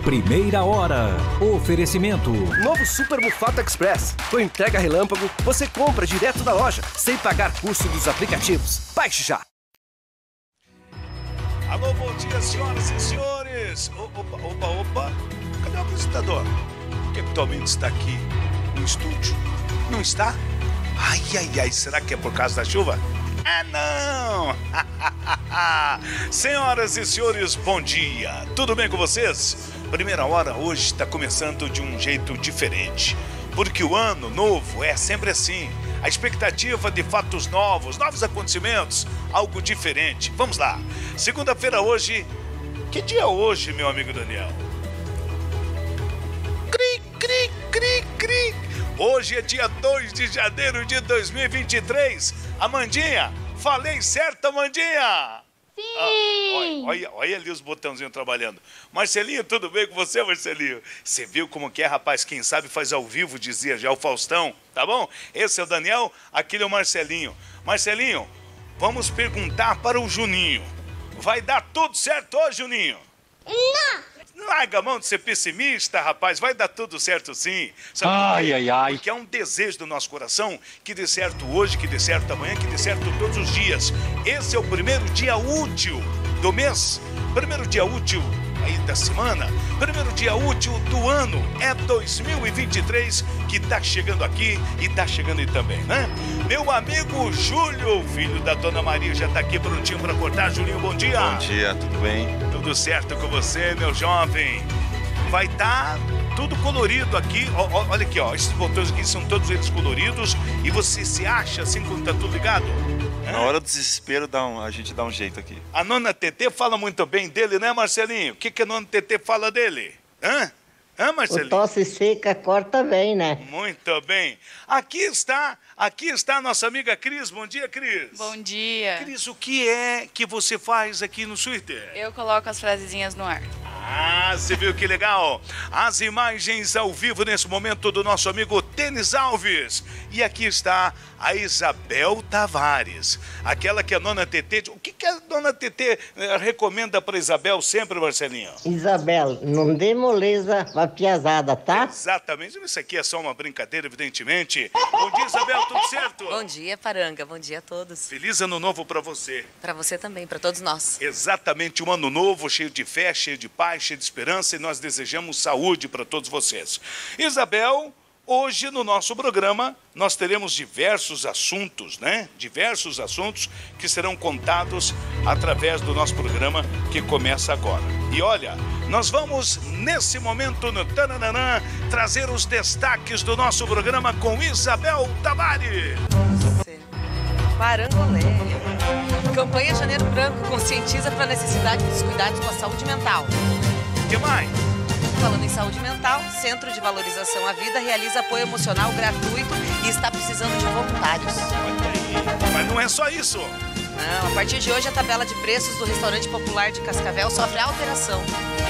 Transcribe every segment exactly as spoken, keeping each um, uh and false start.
Primeira hora. Oferecimento. Novo Super Mufato Express. Com entrega relâmpago, você compra direto da loja, sem pagar custo dos aplicativos. Baixe já. Alô, bom dia, senhoras e senhores. Opa, opa, opa. Cadê o apresentador? Que atualmente está aqui no estúdio. Não está? Ai, ai, ai, será que é por causa da chuva? Ah, não! Senhoras e senhores, bom dia. Tudo bem com vocês? Primeira hora hoje está começando de um jeito diferente. Porque o ano novo é sempre assim. A expectativa de fatos novos, novos acontecimentos, algo diferente. Vamos lá. Segunda-feira hoje. Que dia é hoje, meu amigo Daniel? Cri, cri, cri, cri. Hoje é dia dois de janeiro de dois mil e vinte e três. Amandinha, falei certo, Amandinha? Sim! Ah, olha, olha, olha ali os botãozinhos trabalhando. Marcelinho, tudo bem com você, Marcelinho? Você viu como que é, rapaz? Quem sabe faz ao vivo, dizia já o Faustão, tá bom? Esse é o Daniel, aquele é o Marcelinho. Marcelinho, vamos perguntar para o Juninho. Vai dar tudo certo hoje, Juninho? Não! Larga a mão de ser pessimista, rapaz. Vai dar tudo certo sim. Sabe Ai, por quê? ai, ai. Porque é um desejo do nosso coração que dê certo hoje, que dê certo amanhã, que dê certo todos os dias. Esse é o primeiro dia útil do mês. Primeiro dia útil aí da semana. Primeiro dia útil do ano. É dois mil e vinte e três que tá chegando aqui e tá chegando aí também, né? Meu amigo Júlio, filho da Dona Maria, já tá aqui prontinho para cortar. Julinho, bom dia. Bom dia, tudo bem? Tudo certo com você, meu jovem? Vai estar tudo colorido aqui. Ó, ó, olha aqui, ó. Esses botões aqui são todos eles coloridos. E você se acha assim quando tá tudo ligado? Na hora do desespero, dá um, a gente dá um jeito aqui. A nona Tetê fala muito bem dele, né, Marcelinho? O que, que a nona Tetê fala dele? Hã? Hã, Marcelinho? O tosse seca corta bem, né? Muito bem. Aqui está, aqui está a nossa amiga Cris. Bom dia, Cris. Bom dia. Cris, o que é que você faz aqui no Twitter? Eu coloco as frasezinhas no ar. Ah, você viu que legal? As imagens ao vivo nesse momento do nosso amigo Tênis Alves. E aqui está a Isabel Tavares, aquela que a nona Tetê... O que, que a dona Tetê eh, recomenda para Isabel sempre, Marcelinho? Isabel, não dê moleza pra piazada, tá? Exatamente. Isso aqui é só uma brincadeira, evidentemente. Bom dia, Isabel, tudo certo? Bom dia, Paranga. Bom dia a todos. Feliz ano novo para você. Para você também, para todos nós. Exatamente, um ano novo, cheio de fé, cheio de paz, cheio de esperança, e nós desejamos saúde para todos vocês. Isabel, hoje no nosso programa nós teremos diversos assuntos, né? Diversos assuntos que serão contados através do nosso programa que começa agora. E olha, nós vamos nesse momento no Tananã trazer os destaques do nosso programa com Isabel Tavares. Parangolé. Campanha Janeiro Branco conscientiza para a necessidade dos cuidados com a saúde mental. O que mais? Falando em saúde mental, Centro de Valorização à Vida realiza apoio emocional gratuito e está precisando de voluntários. Olha aí. Mas não é só isso. Não, a partir de hoje a tabela de preços do restaurante popular de Cascavel sofre alteração.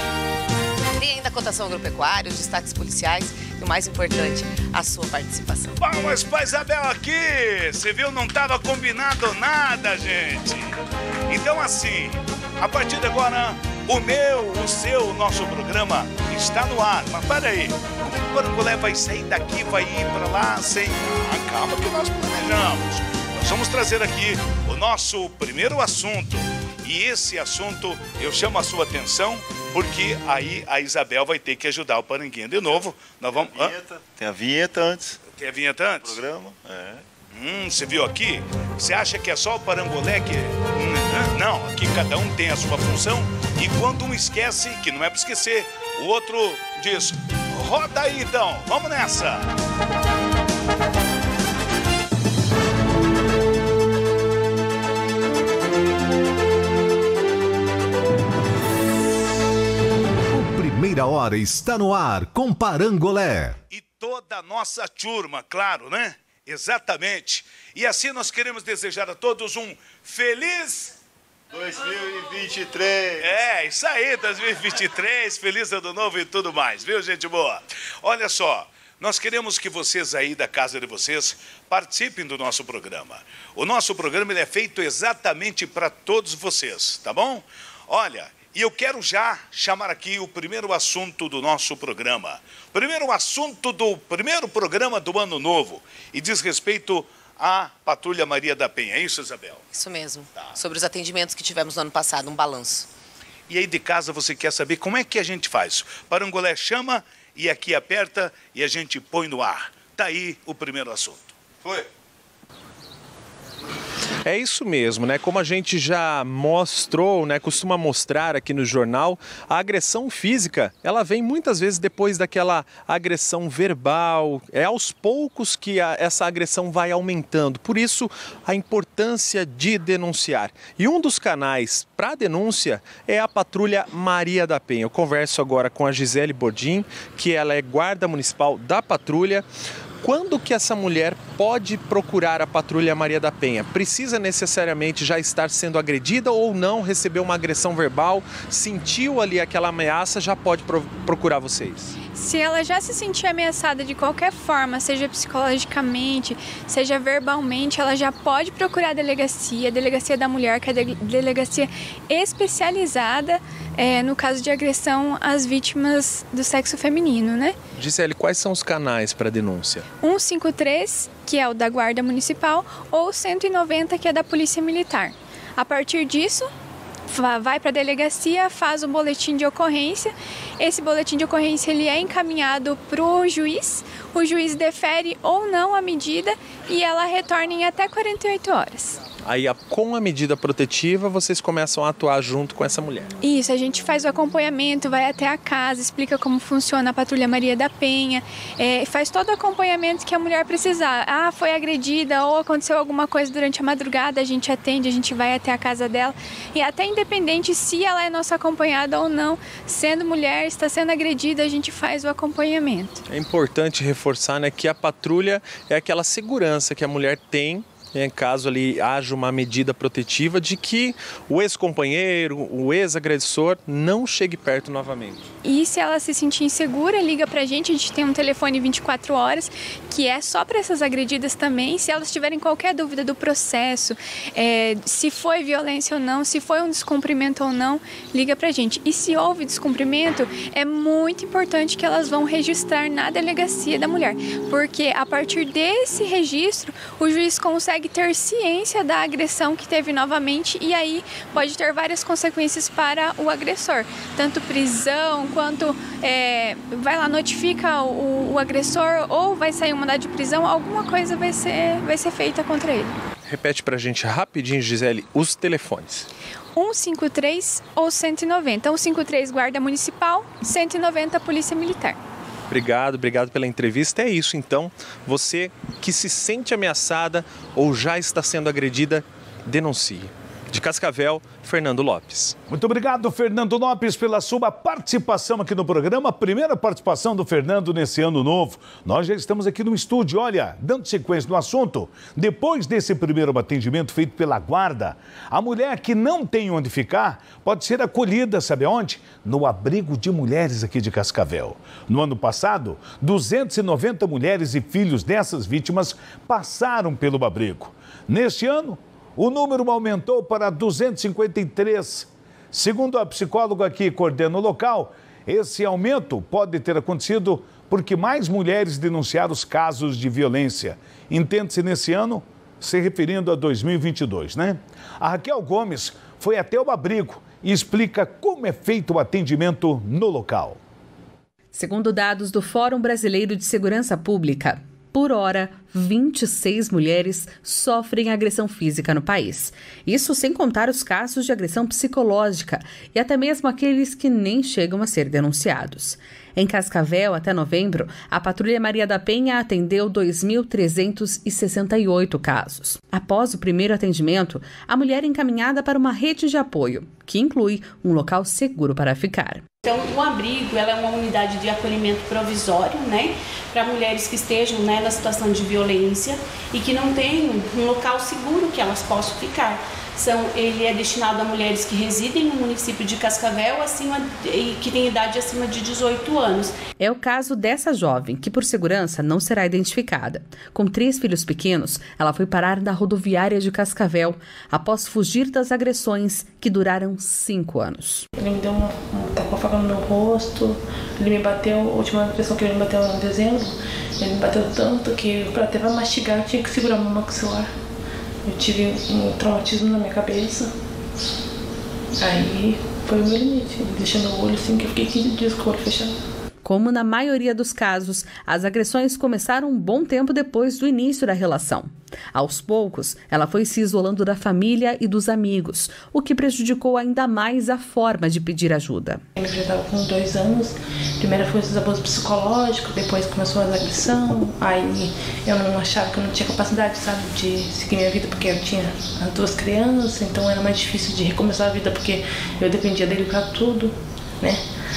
Tem ainda a cotação agropecuária, os destaques policiais e o mais importante, a sua participação. Palmas para Isabel aqui! Você viu, não estava combinado nada, gente. Então assim, a partir de agora, o meu, o seu, o nosso programa está no ar. Mas para aí, como é que o Parangolé vai sair daqui, vai ir para lá sem... Ah, calma que nós planejamos. Nós vamos trazer aqui o nosso primeiro assunto. E esse assunto, eu chamo a sua atenção, porque aí a Isabel vai ter que ajudar o Paranguinha de novo. Nós vamos... Tem a vinheta, tem a vinheta antes. Tem a vinheta antes? Programa, é. Hum, você viu aqui? Você acha que é só o Parangolé que... Hum, não, aqui cada um tem a sua função. E quando um esquece, que não é para esquecer, o outro diz, roda aí então, vamos nessa! Primeira hora está no ar com Parangolé. E toda a nossa turma, claro, né? Exatamente. E assim nós queremos desejar a todos um feliz... dois mil e vinte e três. É, isso aí, dois mil e vinte e três, feliz ano novo e tudo mais, viu, gente boa? Olha só, nós queremos que vocês aí da casa de vocês participem do nosso programa. O nosso programa ele é feito exatamente para todos vocês, tá bom? Olha... E eu quero já chamar aqui o primeiro assunto do nosso programa. Primeiro assunto do primeiro programa do Ano Novo. E diz respeito à Patrulha Maria da Penha. É isso, Isabel? Isso mesmo. Tá. Sobre os atendimentos que tivemos no ano passado, um balanço. E aí de casa você quer saber como é que a gente faz? Parangolé chama e aqui aperta e a gente põe no ar. Tá aí o primeiro assunto. Foi. É isso mesmo, né? Como a gente já mostrou, né, costuma mostrar aqui no jornal, a agressão física, ela vem muitas vezes depois daquela agressão verbal. É aos poucos que a, essa agressão vai aumentando. Por isso, a importância de denunciar. E um dos canais para denúncia é a Patrulha Maria da Penha. Eu converso agora com a Gisele Bordim, que ela é guarda municipal da patrulha. Quando que essa mulher pode procurar a Patrulha Maria da Penha? Precisa necessariamente já estar sendo agredida ou não, receber uma agressão verbal, sentiu ali aquela ameaça, já pode pro- procurar vocês? Se ela já se sentir ameaçada de qualquer forma, seja psicologicamente, seja verbalmente, ela já pode procurar a delegacia, a Delegacia da Mulher, que é a de- delegacia especializada é, no caso de agressão às vítimas do sexo feminino, né? Gisele, quais são os canais para denúncia? cento e cinquenta e três, que é o da Guarda Municipal, ou cento e noventa, que é da Polícia Militar. A partir disso, vai para a delegacia, faz o boletim de ocorrência. Esse boletim de ocorrência ele é encaminhado para o juiz. O juiz defere ou não a medida e ela retorna em até quarenta e oito horas. Aí, com a medida protetiva, vocês começam a atuar junto com essa mulher. Isso, a gente faz o acompanhamento, vai até a casa, explica como funciona a Patrulha Maria da Penha, é, faz todo o acompanhamento que a mulher precisar. Ah, foi agredida ou aconteceu alguma coisa durante a madrugada, a gente atende, a gente vai até a casa dela. E até independente se ela é nossa acompanhada ou não, sendo mulher, está sendo agredida, a gente faz o acompanhamento. É importante reforçar, né, que a patrulha é aquela segurança que a mulher tem, em caso ali haja uma medida protetiva, de que o ex-companheiro, o ex-agressor não chegue perto novamente. E se ela se sentir insegura, liga pra gente, a gente tem um telefone vinte e quatro horas, que é só para essas agredidas também. Se elas tiverem qualquer dúvida do processo, é, se foi violência ou não, se foi um descumprimento ou não, liga pra gente. E se houve descumprimento, é muito importante que elas vão registrar na Delegacia da Mulher, porque a partir desse registro, o juiz consegue ter ciência da agressão que teve novamente e aí pode ter várias consequências para o agressor, tanto prisão quanto é, vai lá, notifica o, o agressor ou vai sair um mandado de prisão, alguma coisa vai ser, vai ser feita contra ele. Repete pra gente rapidinho, Gisele, os telefones. cento e cinquenta e três ou cento e noventa. cento e cinquenta e três Guarda Municipal, cento e noventa Polícia Militar. Obrigado, obrigado pela entrevista. É isso, então. Você que se sente ameaçada ou já está sendo agredida, denuncie. De Cascavel, Fernando Lopes. Muito obrigado, Fernando Lopes, pela sua participação aqui no programa. A primeira participação do Fernando nesse ano novo. Nós já estamos aqui no estúdio, olha, dando sequência no assunto. Depois desse primeiro atendimento feito pela guarda, a mulher que não tem onde ficar pode ser acolhida, sabe onde? No abrigo de mulheres aqui de Cascavel. No ano passado, duzentas e noventa mulheres e filhos dessas vítimas passaram pelo abrigo. Neste ano, o número aumentou para duzentos e cinquenta e três. Segundo a psicóloga que coordena o local, esse aumento pode ter acontecido porque mais mulheres denunciaram os casos de violência. Entende-se nesse ano, se referindo a dois mil e vinte e dois, né? A Raquel Gomes foi até o abrigo e explica como é feito o atendimento no local. Segundo dados do Fórum Brasileiro de Segurança Pública, por hora, vinte e seis mulheres sofrem agressão física no país. Isso sem contar os casos de agressão psicológica e até mesmo aqueles que nem chegam a ser denunciados. Em Cascavel, até novembro, a Patrulha Maria da Penha atendeu dois mil trezentos e sessenta e oito casos. Após o primeiro atendimento, a mulher é encaminhada para uma rede de apoio, que inclui um local seguro para ficar. Então, o abrigo ela é uma unidade de acolhimento provisório, né, para mulheres que estejam, né, na situação de violência e que não tenham um local seguro que elas possam ficar. São, ele é destinado a mulheres que residem no município de Cascavel acima, e que têm idade acima de dezoito anos. É o caso dessa jovem, que por segurança não será identificada. Com três filhos pequenos, ela foi parar na rodoviária de Cascavel após fugir das agressões que duraram cinco anos. Ele me deu um, um tapa faca no meu rosto, ele me bateu, a última agressão que ele me bateu em dezembro, ele me bateu tanto que para até mastigar eu tinha que segurar meu maxilar. Eu tive um traumatismo na minha cabeça, aí foi o meu limite, ele deixou meu olho assim, que eu fiquei quinze dias com o olho fechado. Como na maioria dos casos, as agressões começaram um bom tempo depois do início da relação. Aos poucos, ela foi se isolando da família e dos amigos, o que prejudicou ainda mais a forma de pedir ajuda. Eu já estava com dois anos, primeiro foi os abusos psicológicos, depois começou as agressões, aí eu não achava que eu não tinha capacidade, sabe, de seguir minha vida, porque eu tinha as duas crianças, então era mais difícil de recomeçar a vida, porque eu dependia dele para tudo, né?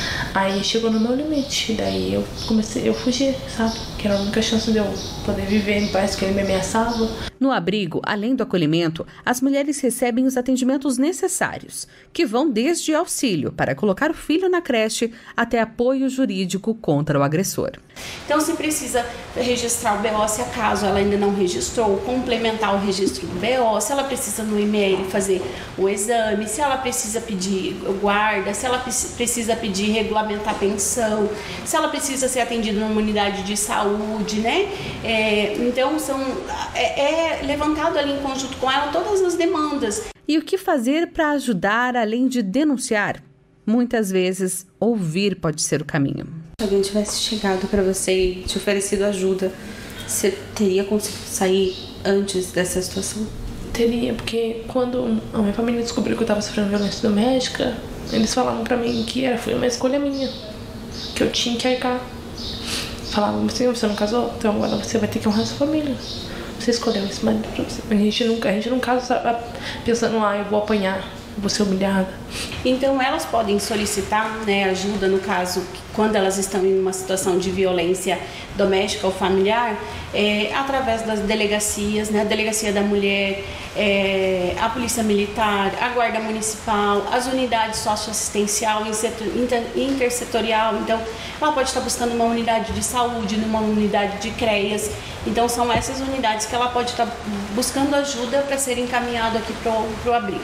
Aí chegou no meu limite, daí eu comecei, eu fugi, sabe? Que era a única chance de eu poder viver em paz, que ele me ameaçava. No abrigo, além do acolhimento, as mulheres recebem os atendimentos necessários, que vão desde auxílio para colocar o filho na creche até apoio jurídico contra o agressor. Então, se precisa registrar o B O, se acaso ela ainda não registrou, complementar o registro do B O, se ela precisa no e-mail fazer o exame, se ela precisa pedir guarda, se ela precisa pedir regulamentar a pensão, se ela precisa ser atendida numa unidade de saúde, né? É, então, são, é, é levantado ali em conjunto com ela todas as demandas. E o que fazer para ajudar além de denunciar? Muitas vezes, ouvir pode ser o caminho. Se alguém tivesse chegado para você e te oferecido ajuda, você teria conseguido sair antes dessa situação? Teria, porque quando a minha família descobriu que eu estava sofrendo violência doméstica, eles falavam para mim que era, foi uma escolha minha, que eu tinha que arcar. Falavam assim, você não casou? Então agora você vai ter que honrar sua família. Você escolheu esse marido pra você. A gente nunca, a gente não casa pensando, ah, eu vou apanhar, vou ser humilhada. Então elas podem solicitar, né, ajuda no caso quando elas estão em uma situação de violência doméstica ou familiar, é, através das delegacias, né, a Delegacia da Mulher, é, a Polícia Militar, a Guarda Municipal, as unidades socioassistencial, intersetorial. Então ela pode estar buscando uma unidade de saúde, numa unidade de CREAS. Então são essas unidades que ela pode estar buscando ajuda para ser encaminhado aqui para o abrigo.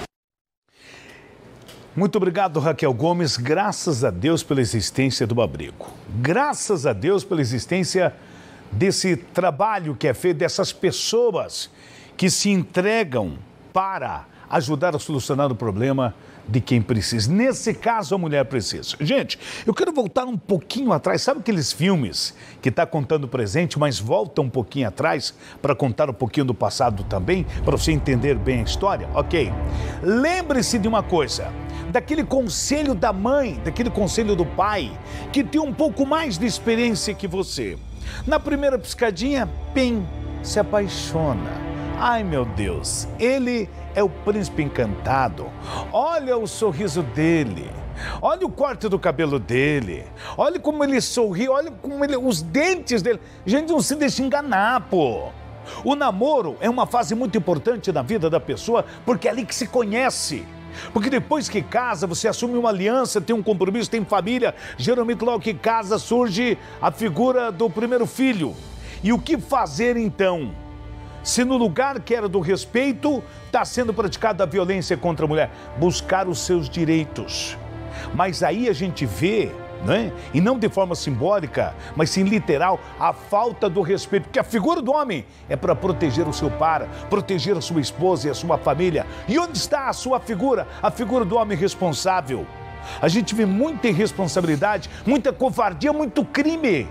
Muito obrigado, Raquel Gomes. Graças a Deus pela existência do abrigo. Graças a Deus pela existência desse trabalho que é feito, dessas pessoas que se entregam para ajudar a solucionar o problema de quem precisa. Nesse caso, a mulher precisa. Gente, eu quero voltar um pouquinho atrás. Sabe aqueles filmes que está contando o presente, mas volta um pouquinho atrás para contar um pouquinho do passado também, para você entender bem a história? Ok. Lembre-se de uma coisa, daquele conselho da mãe, daquele conselho do pai, que tem um pouco mais de experiência que você. Na primeira piscadinha, pim, se apaixona. Ai, meu Deus, ele é o príncipe encantado. Olha o sorriso dele. Olha o corte do cabelo dele. Olha como ele sorri. Olha como ele, os dentes dele. Gente, não se deixa enganar, pô. O namoro é uma fase muito importante na vida da pessoa, porque é ali que se conhece. Porque depois que casa, você assume uma aliança, tem um compromisso, tem família. Geralmente, logo que casa, surge a figura do primeiro filho. E o que fazer então? Se no lugar que era do respeito, está sendo praticada a violência contra a mulher, buscar os seus direitos. Mas aí a gente vê, né? E não de forma simbólica, mas sim literal, a falta do respeito. Porque a figura do homem é para proteger o seu par, proteger a sua esposa e a sua família. E onde está a sua figura? A figura do homem responsável. A gente vê muita irresponsabilidade, muita covardia, muito crime.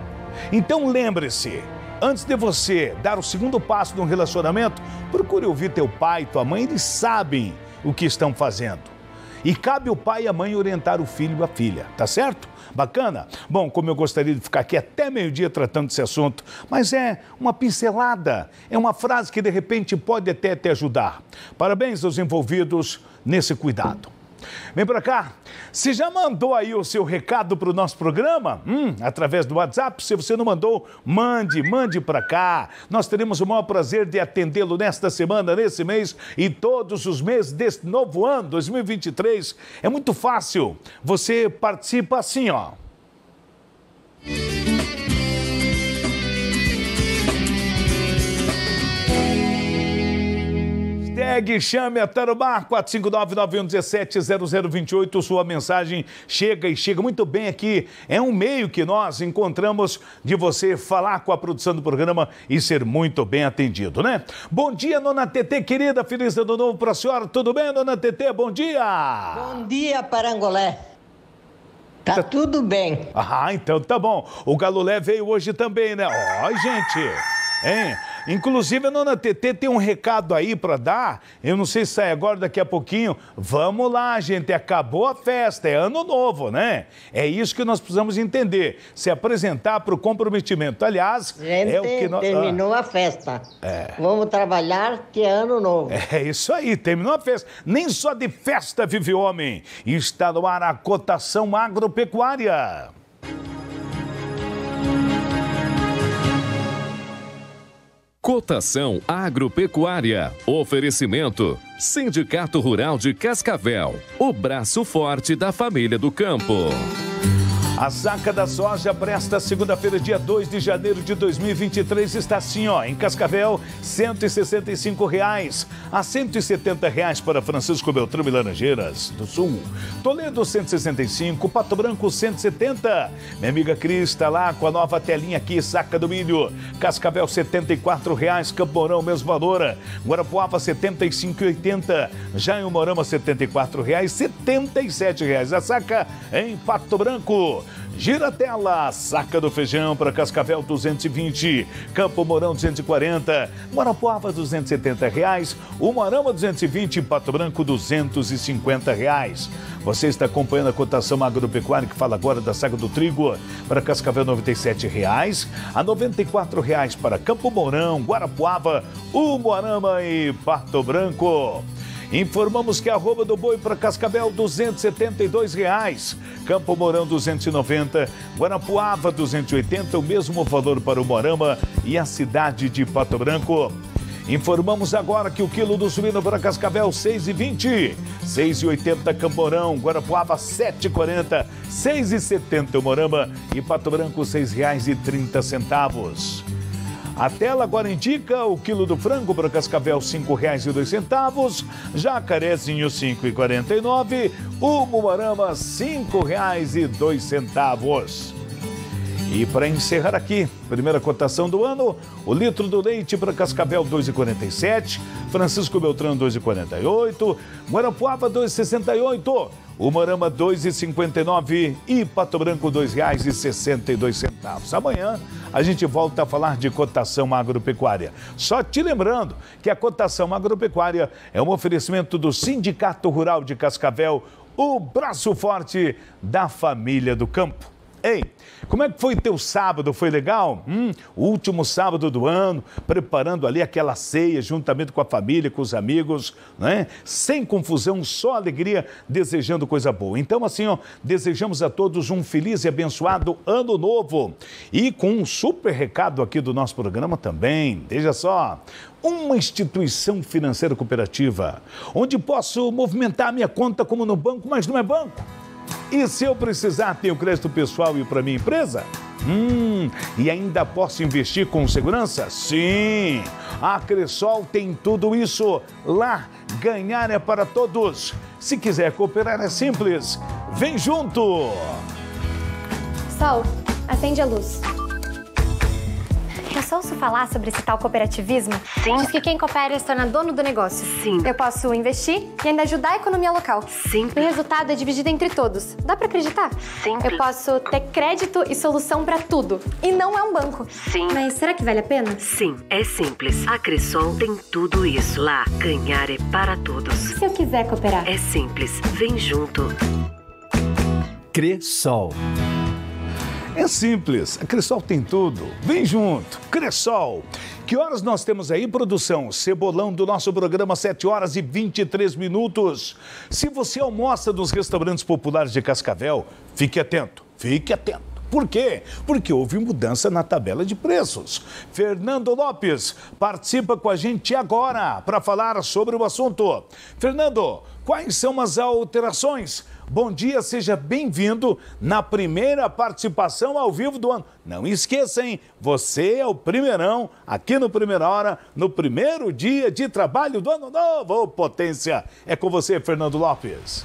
Então lembre-se, antes de você dar o segundo passo num relacionamento, procure ouvir teu pai, tua mãe, eles sabem o que estão fazendo. E cabe o pai e a mãe orientar o filho e a filha, tá certo? Bacana? Bom, como eu gostaria de ficar aqui até meio-dia tratando desse assunto, mas é uma pincelada, é uma frase que de repente pode até te ajudar. Parabéns aos envolvidos nesse cuidado. Vem pra cá. Você já mandou aí o seu recado pro nosso programa? Hum, através do WhatsApp? Se você não mandou, mande, mande pra cá. Nós teremos o maior prazer de atendê-lo nesta semana, nesse mês e todos os meses deste novo ano, dois mil e vinte e três. É muito fácil. Você participa assim, ó. Hashtag chame a Tarubá, quatro cinco nove, nove um um sete, zero zero dois oito. Sua mensagem chega e chega muito bem aqui. É um meio que nós encontramos de você falar com a produção do programa e ser muito bem atendido, né? Bom dia, dona Tetê, querida. Feliz ano novo para a senhora. Tudo bem, dona Tetê? Bom dia. Bom dia, Parangolé. Tá, tá tudo bem. Ah, então tá bom. O Galulé veio hoje também, né? Ó, gente, hein? Inclusive, a dona Tetê tem um recado aí para dar. Eu não sei se sai agora, daqui a pouquinho. Vamos lá, gente. Acabou a festa. É ano novo, né? É isso que nós precisamos entender. Se apresentar para o comprometimento. Aliás, gente, é o que nós... terminou ah. a festa. É. Vamos trabalhar, que é ano novo. É isso aí. Terminou a festa. Nem só de festa vive o homem. Está no ar a cotação agropecuária. Cotação agropecuária. Oferecimento. Sindicato Rural de Cascavel. O braço forte da família do campo. A saca da soja para esta segunda-feira, dia dois de janeiro de dois mil e vinte e três, está assim, ó, em Cascavel, cento e sessenta e cinco reais, a cento e setenta reais para Francisco Beltrão e Laranjeiras do Sul, Toledo cento e sessenta e cinco, Pato Branco cento e setenta, minha amiga Cris está lá com a nova telinha aqui, saca do milho, Cascavel setenta e quatro reais, Campo Mourão mesmo valor, Guarapuava setenta e cinco reais e oitenta centavos, Jaimorama setenta e quatro reais, setenta e sete reais, a saca em Pato Branco. Gira a tela, saca do feijão para Cascavel duzentos e vinte, Campo Mourão duzentos e quarenta, Guarapuava duzentos e setenta reais, Umuarama duzentos e vinte, Pato Branco duzentos e cinquenta reais. Você está acompanhando a cotação agropecuária que fala agora da saca do trigo para Cascavel noventa e sete reais, a noventa e quatro reais para Campo Mourão, Guarapuava, Umuarama e Pato Branco. Informamos que a arroba do boi para Cascavel duzentos e setenta e dois reais, Campo Mourão duzentos e noventa, Guarapuava duzentos e oitenta, o mesmo valor para o Umuarama e a cidade de Pato Branco. Informamos agora que o quilo do suíno para Cascavel seis reais e vinte centavos, seis reais e oitenta centavos Campo Mourão, Guarapuava sete reais e quarenta centavos, seis reais e setenta centavos Umuarama e Pato Branco seis reais e trinta centavos. A tela agora indica o quilo do frango para Cascavel cinco reais e dois centavos, Jacarezinho cinco reais e quarenta e nove centavos, Umuarama cinco reais e dois centavos. E para encerrar aqui, primeira cotação do ano, o litro do leite para Cascavel dois reais e quarenta e sete centavos, Francisco Beltrão dois reais e quarenta e oito centavos, Guarapuava dois reais e sessenta e oito centavos, Umuarama dois reais e cinquenta e nove centavos e Pato Branco dois reais e sessenta e dois centavos. Amanhã a gente volta a falar de cotação agropecuária. Só te lembrando que a cotação agropecuária é um oferecimento do Sindicato Rural de Cascavel, o braço forte da família do campo. Ei, como é que foi teu sábado? Foi legal? Hum, o último sábado do ano, preparando ali aquela ceia juntamente com a família, com os amigos, né? Sem confusão, só alegria, desejando coisa boa. Então, assim, ó, desejamos a todos um feliz e abençoado ano novo. E com um super recado aqui do nosso programa também. Veja só. Uma instituição financeira cooperativa, onde posso movimentar minha conta como no banco, mas não é banco. E se eu precisar, tenho crédito pessoal e para minha empresa? Hum, e ainda posso investir com segurança? Sim! A Cressol tem tudo isso. Lá, ganhar é para todos. Se quiser cooperar é simples. Vem junto! Sol, acende a luz. Posso ouço falar sobre esse tal cooperativismo? Sim. Diz que quem coopera se torna dono do negócio. Sim. Eu posso investir e ainda ajudar a economia local. Sim. O resultado é dividido entre todos. Dá pra acreditar? Sim. Eu posso ter crédito e solução pra tudo. E não é um banco. Sim. Mas será que vale a pena? Sim, é simples. A Cressol tem tudo isso. Lá, ganhar é para todos. Se eu quiser cooperar? É simples. Vem junto. Cressol. É simples, a Cressol tem tudo. Vem junto, Cressol. Que horas nós temos aí, produção? Cebolão do nosso programa, sete horas e vinte e três minutos. Se você almoça nos restaurantes populares de Cascavel, fique atento, fique atento. Por quê? Porque houve mudança na tabela de preços. Fernando Lopes participa com a gente agora para falar sobre o assunto. Fernando, quais são as alterações? Bom dia, seja bem-vindo na primeira participação ao vivo do ano. Não esqueça, hein? Você é o primeirão aqui no Primeira Hora, no primeiro dia de trabalho do ano novo. Ô, potência! É com você, Fernando Lopes.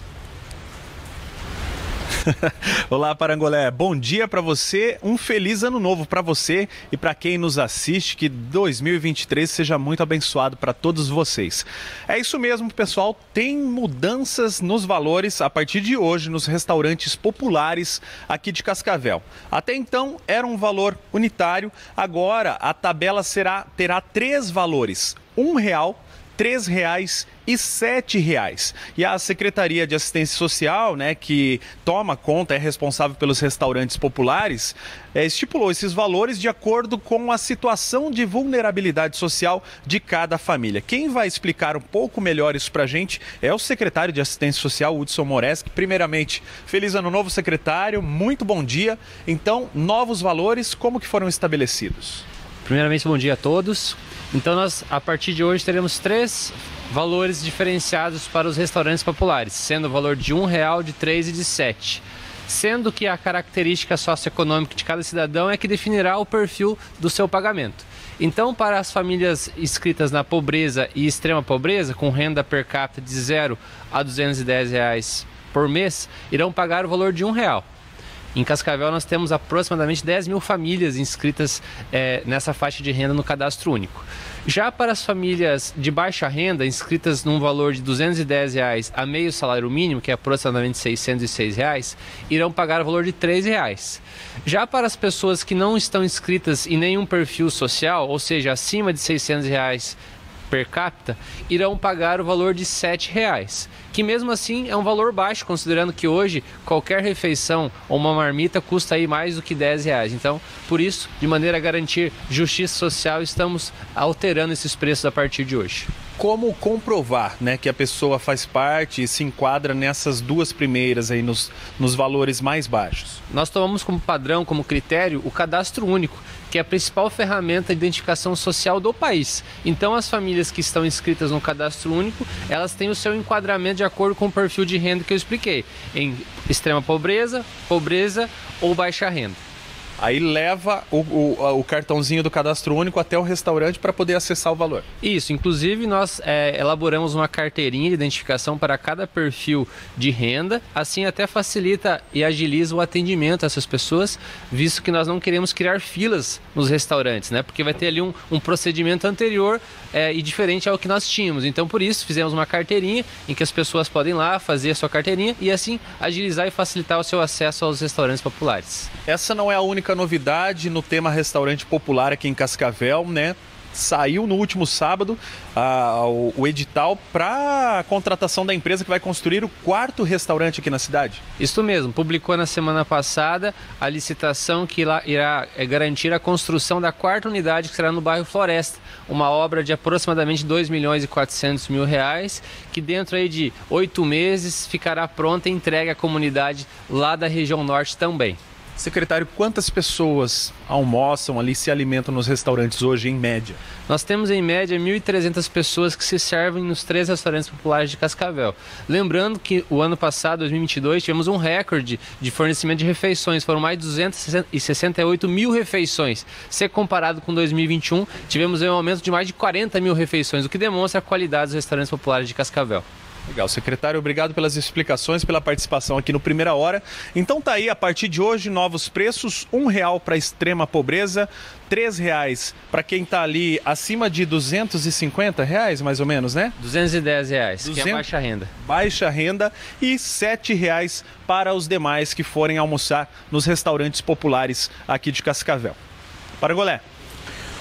Olá, Parangolé. Bom dia para você, um feliz ano novo para você e para quem nos assiste, que dois mil e vinte e três seja muito abençoado para todos vocês. É isso mesmo, pessoal, tem mudanças nos valores a partir de hoje nos restaurantes populares aqui de Cascavel. Até então era um valor unitário, agora a tabela será, terá três valores, um real, três reais e sete reais. E a Secretaria de Assistência Social, né, que toma conta, é responsável pelos restaurantes populares, é, estipulou esses valores de acordo com a situação de vulnerabilidade social de cada família. Quem vai explicar um pouco melhor isso pra gente é o secretário de Assistência Social, Hudson Moreski. Primeiramente, feliz ano novo, secretário, muito bom dia. Então, novos valores, como que foram estabelecidos? Primeiramente, bom dia a todos. Então nós, a partir de hoje, teremos três valores diferenciados para os restaurantes populares, sendo o valor de um real, de três e de sete. Sendo que a característica socioeconômica de cada cidadão é que definirá o perfil do seu pagamento. Então, para as famílias inscritas na pobreza e extrema pobreza, com renda per capita de zero a duzentos e dez reais por mês, irão pagar o valor de um real. Em Cascavel nós temos aproximadamente dez mil famílias inscritas é, nessa faixa de renda no cadastro único. Já para as famílias de baixa renda, inscritas num valor de duzentos e dez reais a meio salário mínimo, que é aproximadamente seiscentos e seis reais, irão pagar o valor de três reais. Já para as pessoas que não estão inscritas em nenhum perfil social, ou seja, acima de seiscentos reais per capita, irão pagar o valor de sete reais, que mesmo assim é um valor baixo, considerando que hoje qualquer refeição ou uma marmita custa aí mais do que dez reais. Então, por isso, de maneira a garantir justiça social, estamos alterando esses preços a partir de hoje. Como comprovar, né, que a pessoa faz parte e se enquadra nessas duas primeiras aí nos, nos valores mais baixos? Nós tomamos como padrão, como critério, o cadastro único, que é a principal ferramenta de identificação social do país. Então, as famílias que estão inscritas no cadastro único, elas têm o seu enquadramento de acordo com o perfil de renda que eu expliquei, em extrema pobreza, pobreza ou baixa renda. Aí leva o, o, o cartãozinho do cadastro único até o restaurante para poder acessar o valor. Isso, inclusive nós é, elaboramos uma carteirinha de identificação para cada perfil de renda, assim até facilita e agiliza o atendimento a essas pessoas, visto que nós não queremos criar filas nos restaurantes, né? Porque vai ter ali um, um procedimento anterior é, e diferente ao que nós tínhamos. Então, por isso, fizemos uma carteirinha em que as pessoas podem ir lá fazer a sua carteirinha e assim agilizar e facilitar o seu acesso aos restaurantes populares. Essa não é a única novidade no tema restaurante popular aqui em Cascavel, né? Saiu no último sábado ah, o, o edital para a contratação da empresa que vai construir o quarto restaurante aqui na cidade. Isso mesmo, publicou na semana passada a licitação que lá irá garantir a construção da quarta unidade, que será no bairro Floresta, uma obra de aproximadamente dois milhões e quatrocentos mil reais, que dentro aí de oito meses ficará pronta e entregue à comunidade lá da região norte também. Secretário, quantas pessoas almoçam ali, se alimentam nos restaurantes hoje, em média? Nós temos em média mil e trezentas pessoas que se servem nos três restaurantes populares de Cascavel. Lembrando que o ano passado, dois mil e vinte e dois, tivemos um recorde de fornecimento de refeições. Foram mais de duzentas e sessenta e oito mil refeições. Se comparado com dois mil e vinte e um, tivemos um aumento de mais de quarenta mil refeições, o que demonstra a qualidade dos restaurantes populares de Cascavel. Legal, secretário, obrigado pelas explicações, pela participação aqui no Primeira Hora. Então tá aí, a partir de hoje, novos preços, um real para extrema pobreza, três reais para quem tá ali acima de duzentos e cinquenta reais, mais ou menos, né? duzentos e dez reais, duzentos... que é baixa renda. Baixa renda e sete reais para os demais que forem almoçar nos restaurantes populares aqui de Cascavel. Parangolé.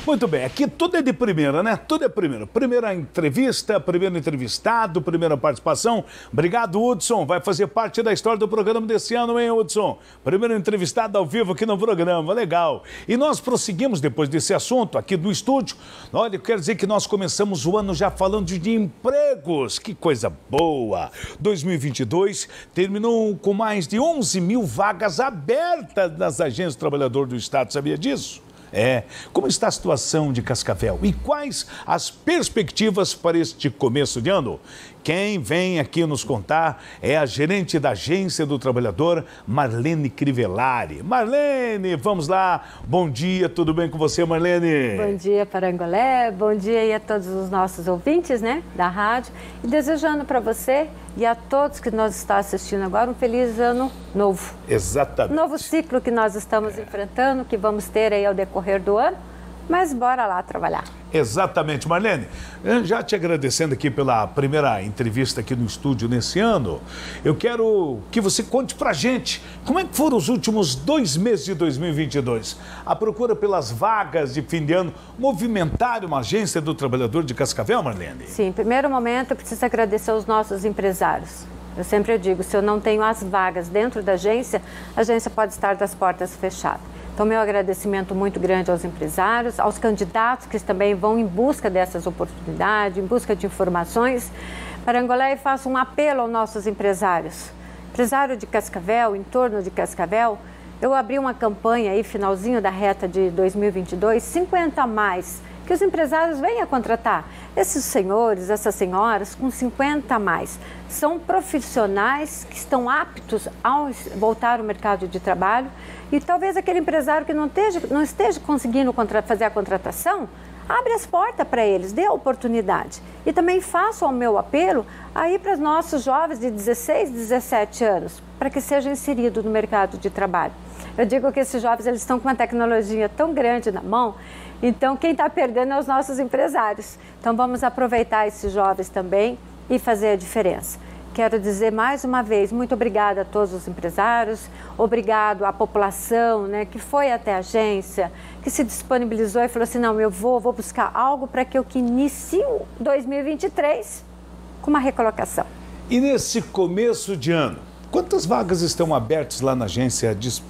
Muito bem, aqui tudo é de primeira, né? Tudo é primeiro. Primeira entrevista, primeiro entrevistado, primeira participação. Obrigado, Hudson. Vai fazer parte da história do programa desse ano, hein, Hudson? Primeiro entrevistado ao vivo aqui no programa, legal. E nós prosseguimos depois desse assunto aqui do estúdio. Olha, eu quero dizer que nós começamos o ano já falando de empregos. Que coisa boa! dois mil e vinte e dois terminou com mais de onze mil vagas abertas nas agências do trabalhador do Estado. Sabia disso? É, como está a situação de Cascavel e quais as perspectivas para este começo de ano? Quem vem aqui nos contar é a gerente da Agência do Trabalhador, Marlene Crivellari. Marlene, vamos lá. Bom dia, tudo bem com você, Marlene? Bom dia, Parangolé. Bom dia aí a todos os nossos ouvintes, né, da rádio. E desejando para você e a todos que nós estão assistindo agora um feliz ano novo. Exatamente. Novo ciclo que nós estamos é. enfrentando, que vamos ter aí ao decorrer do ano. Mas bora lá trabalhar. Exatamente, Marlene. Já te agradecendo aqui pela primeira entrevista aqui no estúdio nesse ano, eu quero que você conte pra gente como é que foram os últimos dois meses de dois mil e vinte e dois. A procura pelas vagas de fim de ano movimentaram uma agência do trabalhador de Cascavel, Marlene? Sim, em primeiro momento eu preciso agradecer aos nossos empresários. Eu sempre digo, se eu não tenho as vagas dentro da agência, a agência pode estar das portas fechadas. Então, meu agradecimento muito grande aos empresários, aos candidatos que também vão em busca dessas oportunidades, em busca de informações. Parangolé, e faço um apelo aos nossos empresários. Empresário de Cascavel, em torno de Cascavel, eu abri uma campanha aí, finalzinho da reta de dois mil e vinte e dois, cinquenta a mais, que os empresários venham contratar. Esses senhores, essas senhoras, com cinquenta a mais, são profissionais que estão aptos a voltar ao mercado de trabalho e talvez aquele empresário que não esteja, não esteja conseguindo fazer a contratação, abre as portas para eles, dê a oportunidade. E também faço o meu apelo aí para os nossos jovens de dezesseis, dezessete anos, para que sejam inseridos no mercado de trabalho. Eu digo que esses jovens eles estão com uma tecnologia tão grande na mão, então quem está perdendo é os nossos empresários. Então vamos aproveitar esses jovens também e fazer a diferença. Quero dizer mais uma vez, muito obrigada a todos os empresários, obrigado à população, né, que foi até a agência, que se disponibilizou e falou assim, não, eu vou, vou buscar algo para que eu que inicie dois mil e vinte e três com uma recolocação. E nesse começo de ano, quantas vagas estão abertas lá na agência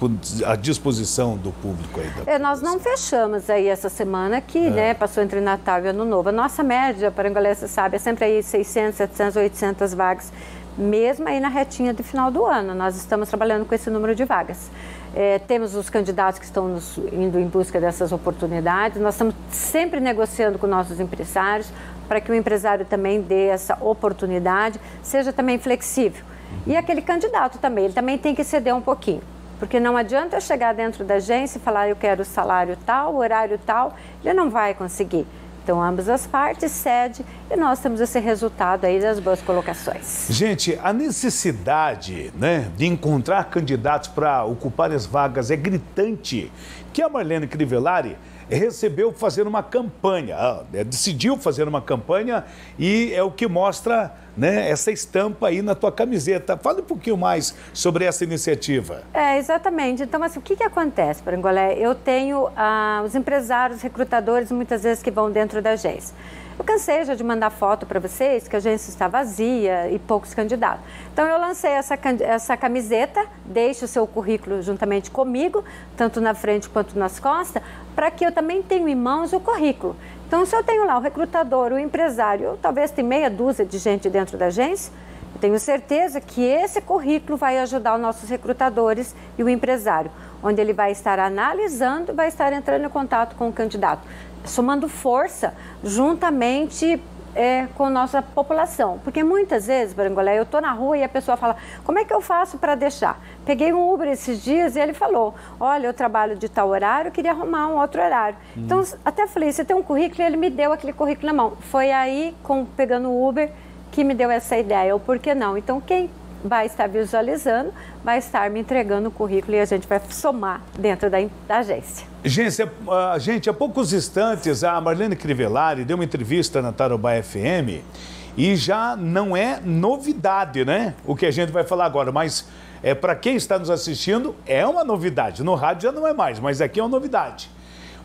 à disposição do público aí? É, nós não fechamos aí essa semana que, é. né, passou entre Natal e Ano Novo. A nossa média, Parangolé, você sabe, é sempre aí seiscentas, setecentas, oitocentas vagas, mesmo aí na retinha de final do ano. Nós estamos trabalhando com esse número de vagas. É, temos os candidatos que estão nos, indo em busca dessas oportunidades. Nós estamos sempre negociando com nossos empresários para que o empresário também dê essa oportunidade, seja também flexível. E aquele candidato também, ele também tem que ceder um pouquinho, porque não adianta eu chegar dentro da agência e falar eu quero salário tal, horário tal, ele não vai conseguir. Então, ambas as partes cedem e nós temos esse resultado aí das boas colocações. Gente, a necessidade, né, de encontrar candidatos para ocupar as vagas é gritante, que a Marlene Crivellari recebeu fazer uma campanha, decidiu fazer uma campanha e é o que mostra, né, essa estampa aí na tua camiseta. Fala um pouquinho mais sobre essa iniciativa. É, exatamente. Então, assim, o que que acontece, Parangolé? Eu tenho ah, os empresários, recrutadores, muitas vezes que vão dentro da agência. Eu cansei já de mandar foto para vocês que a agência está vazia e poucos candidatos. Então, eu lancei essa, essa camiseta, deixe o seu currículo juntamente comigo, tanto na frente quanto nas costas, para que eu também tenha em mãos o currículo. Então, se eu tenho lá o recrutador, o empresário, eu, talvez tem meia dúzia de gente dentro da agência, eu tenho certeza que esse currículo vai ajudar os nossos recrutadores e o empresário, onde ele vai estar analisando e vai estar entrando em contato com o candidato, somando força juntamente é, com a nossa população. Porque muitas vezes, Parangolé, eu estou na rua e a pessoa fala, como é que eu faço para deixar? Peguei um Uber esses dias e ele falou, olha, eu trabalho de tal horário, eu queria arrumar um outro horário. Hum. Então, até falei, você tem um currículo? E ele me deu aquele currículo na mão. Foi aí, com, pegando o Uber, que me deu essa ideia, ou por que não? Então, quem vai estar visualizando, vai estar me entregando o currículo e a gente vai somar dentro da, da agência. Gente, uh, gente, há poucos instantes a Marlene Crivellari deu uma entrevista na Tarobá F M e já não é novidade, né? O que a gente vai falar agora, mas é, para quem está nos assistindo é uma novidade. No rádio já não é mais, mas aqui é uma novidade.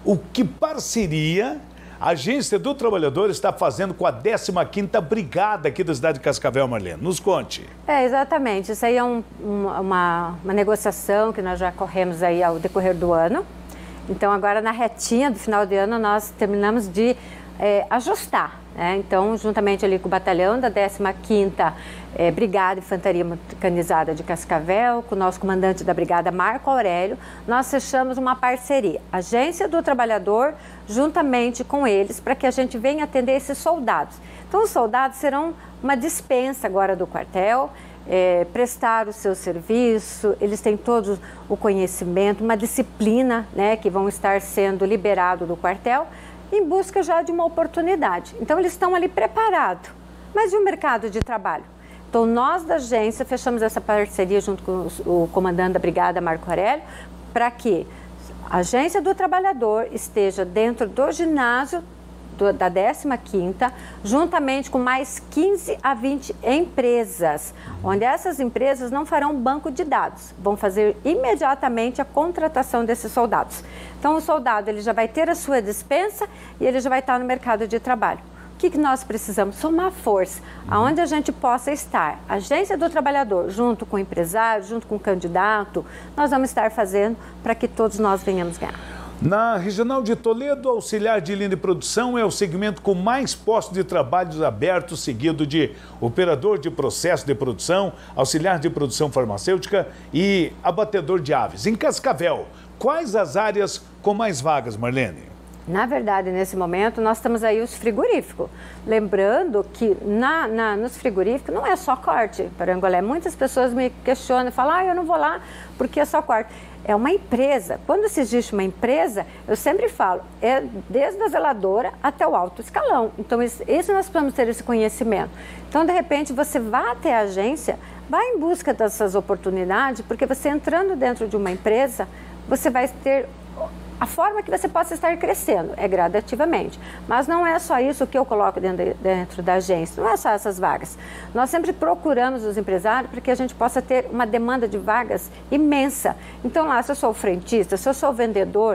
o que parceria a Agência do Trabalhador está fazendo com a décima quinta Brigada aqui da cidade de Cascavel, Marlene. Nos conte. É, exatamente. Isso aí é um, uma, uma negociação que nós já corremos aí ao decorrer do ano. Então, agora na retinha do final de ano, nós terminamos de é, ajustar. Né? Então, juntamente ali com o batalhão da décima quinta É, Brigada Infantaria Mecanizada de Cascavel, com o nosso comandante da Brigada, Marco Aurélio, nós fechamos uma parceria, Agência do Trabalhador, juntamente com eles, para que a gente venha atender esses soldados. Então, os soldados serão uma dispensa agora do quartel, é, prestar o seu serviço, eles têm todo o conhecimento, uma disciplina, né, que vão estar sendo liberados do quartel, em busca já de uma oportunidade. Então, eles estão ali preparados, mas e o mercado de trabalho? Então, nós da agência fechamos essa parceria junto com o comandante da Brigada, Marco Aurélio, para que a Agência do Trabalhador esteja dentro do ginásio do, da décima quinta, juntamente com mais quinze a vinte empresas, onde essas empresas não farão banco de dados, vão fazer imediatamente a contratação desses soldados. Então, o soldado ele já vai ter a sua dispensa e ele já vai estar no mercado de trabalho. O que, que nós precisamos? Somar força, aonde a gente possa estar. A Agência do Trabalhador, junto com o empresário, junto com o candidato, nós vamos estar fazendo para que todos nós venhamos ganhar. Na Regional de Toledo, auxiliar de linha de produção é o segmento com mais postos de trabalho abertos, seguido de operador de processo de produção, auxiliar de produção farmacêutica e abatedor de aves. Em Cascavel, quais as áreas com mais vagas, Marlene? Na verdade, nesse momento, nós estamos aí os frigoríficos. Lembrando que na, na, nos frigoríficos não é só corte para Angolé. Muitas pessoas me questionam e falam, ah, eu não vou lá porque é só corte. É uma empresa. Quando se existe uma empresa, eu sempre falo, é desde a zeladora até o alto escalão. Então, isso, isso nós precisamos ter esse conhecimento. Então, de repente, você vai até a agência, vai em busca dessas oportunidades, porque você entrando dentro de uma empresa, você vai ter... A forma que você possa estar crescendo é gradativamente, mas não é só isso que eu coloco dentro, dentro da agência, não é só essas vagas. Nós sempre procuramos os empresários para que a gente possa ter uma demanda de vagas imensa. Então lá, se eu sou frentista, se eu sou vendedor,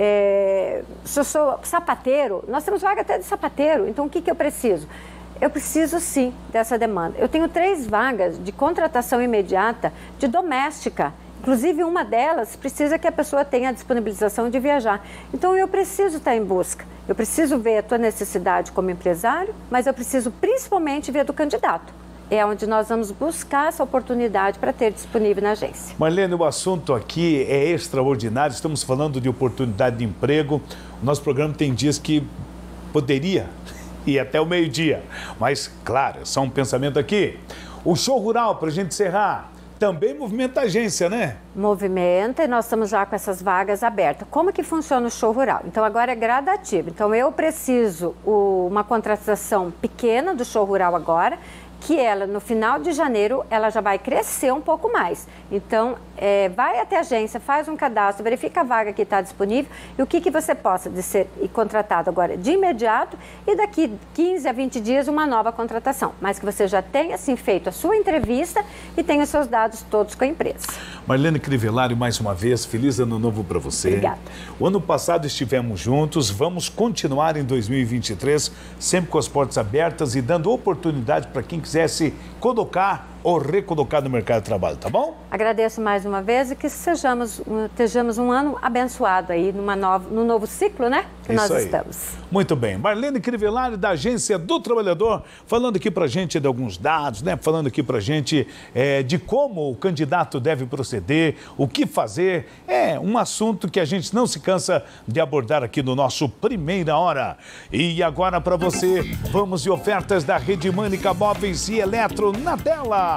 é, se eu sou sapateiro, nós temos vaga até de sapateiro, então o que, que eu preciso? Eu preciso sim dessa demanda. Eu tenho três vagas de contratação imediata de doméstica. Inclusive, uma delas precisa que a pessoa tenha a disponibilização de viajar. Então, eu preciso estar em busca. Eu preciso ver a tua necessidade como empresário, mas eu preciso principalmente ver do candidato. É onde nós vamos buscar essa oportunidade para ter disponível na agência. Marlene, o assunto aqui é extraordinário. Estamos falando de oportunidade de emprego. O nosso programa tem dias que poderia ir até o meio-dia. Mas, claro, só um pensamento aqui. O show rural, para a gente encerrar... Também movimenta a agência, né? Movimenta e nós estamos já com essas vagas abertas. Como que funciona o show rural? Então, agora é gradativo. Então, eu preciso o, uma contratação pequena do show rural agora, que ela, no final de janeiro, ela já vai crescer um pouco mais. Então, é, vai até a agência, faz um cadastro, verifica a vaga que está disponível e o que, que você possa de ser contratado agora de imediato e daqui quinze a vinte dias uma nova contratação. Mas que você já tenha, assim, feito a sua entrevista e tenha os seus dados todos com a empresa. Marlene Crivellari, mais uma vez, feliz ano novo para você. Obrigada. O ano passado estivemos juntos, vamos continuar em dois mil e vinte e três, sempre com as portas abertas e dando oportunidade para quem quisesse colocar ou recolocar no mercado de trabalho, tá bom? Agradeço mais uma vez e que sejamos, estejamos um ano abençoado aí numa nova, no novo ciclo, né? Que Isso nós aí. estamos. Muito bem. Marlene Crivellari, da Agência do Trabalhador, falando aqui pra gente de alguns dados, né? Falando aqui pra gente é, de como o candidato deve proceder, o que fazer. É um assunto que a gente não se cansa de abordar aqui no nosso Primeira Hora. E agora para você, vamos de ofertas da Rede Mânica Móveis e Eletro na tela.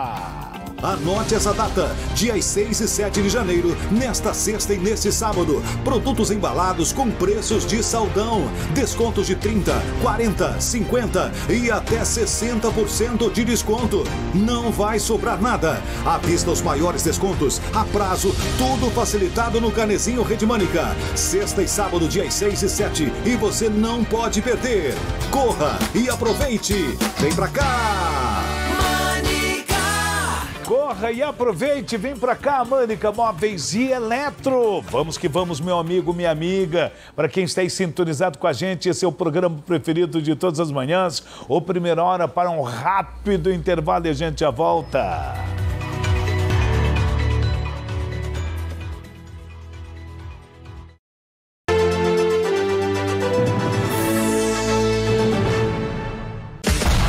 Anote essa data, dias seis e sete de janeiro, nesta sexta e neste sábado. Produtos embalados com preços de saldão. Descontos de trinta, quarenta, cinquenta e até sessenta por cento de desconto. Não vai sobrar nada. À vista os maiores descontos, a prazo, tudo facilitado no Canezinho Rede Mânica. Sexta e sábado, dias seis e sete, e você não pode perder. Corra e aproveite. Vem pra cá! Corra corra e aproveite. Vem pra cá, Mânica Móveis e Eletro. Vamos que vamos, meu amigo, minha amiga. Para quem está aí sintonizado com a gente, esse é o programa preferido de todas as manhãs. O Primeira Hora para um rápido intervalo e a gente já volta.